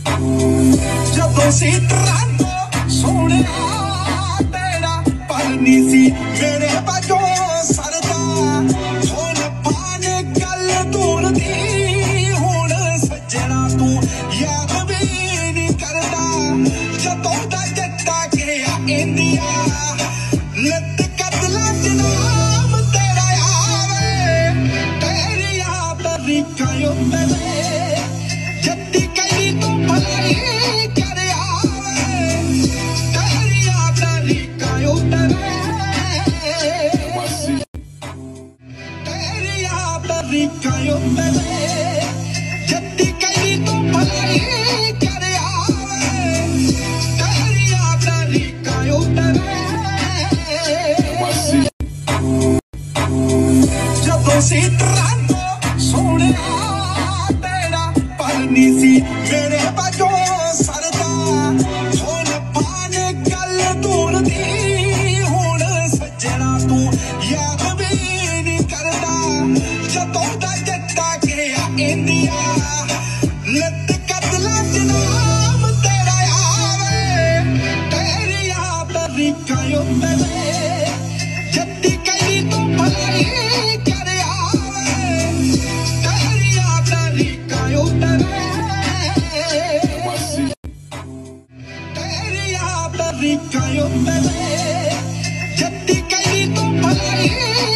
ਜਦੋਂ ਸੀ ਟਰਾਂਟੋ ਸੋਹਣਿਆ ਤੇਰਾ ਪਰ ਨਹੀਂ ਸੀ ਮੇਰੇ ਬਾਝੋਂ ਸਰਦਾ ਹੁਣ ਪਾਣੇ ਗੱਲ ਧੂਣ ਦੀ ਹੁਣ ਸੱਜਣਾ ਤੂੰ ਯਾਦ ਵੀ ਨਹੀਂ ਕਰਦਾ ਜਦੋਂ ਦਾ ਜੱਟਾ ਗਿਆ ਇੰਡੀਆ ਲੱਤ ਕਤਲਾਂ ਚ ਨਾਮ ਤੇਰਾ ਆਵੇ ਤੇਰੀਆਂ ਤਰੀਕਾਂ ਉੱਤੇ ਜੱਟੀ ਕਈ ਤੂੰ ਭਲਾਈ ਕਰ ਆਵੇ ਤੇਰੀਆਂ ਤਰੀਕਾਂ ਉੱਤੇ ਤੇਰੀਆਂ ਤਰੀਕਾਂ ਉੱਤੇ ਜੱਟੀ ਕਈ ਤੂੰ ਭਲਾਈ ਕਰ ਆਵੇ ਤੇਰੀਆਂ ਤਰੀਕਾਂ ਉੱਤੇ ਜਦੋਂ ਸੀ ਟਰਾਂਟੋ ਸੋਹਣਿਆ ਤੇਰਾ ਪਰ ਨਹੀਂ ਸੀ ਮੇਰੇ ਬਾਝੋਂ ਸਰਦਾ ਹੁਣ ਪਾਣੇ ਗੱਲ ਧੂਣ ਦੀ ਹੁਣ ਸੱਜਣਾ ਤੂੰ ਯਾਦ ਵੀ ਨਹੀਂ ਕਰਦਾ ਜਦੋਂ ਦਾ ਜੱਟਾ ਗਿਆ ਇੰਡੀਆ ਲੱਤ ਕਤਲਾਂ ਚ ਨਾਮ ਤੇਰਾ ਆਵੇ ਤੇਰੀਆਂ ਤਰੀਕਾਂ ਉੱਤੇ ਜੱਟੀ ਕਈ ਤੂੰ ਭਲਾਈ ਕਰ ਆਵੇ ਤੇਰੀਆਂ ਤਰੀਕਾਂ ਉੱਤੇ ਤੇਰੀਆਂ ਤਰੀਕਾਂ ਉੱਤੇ ਜੱਟੀ ਕਈ ਤੂੰ ਭਲਾਈ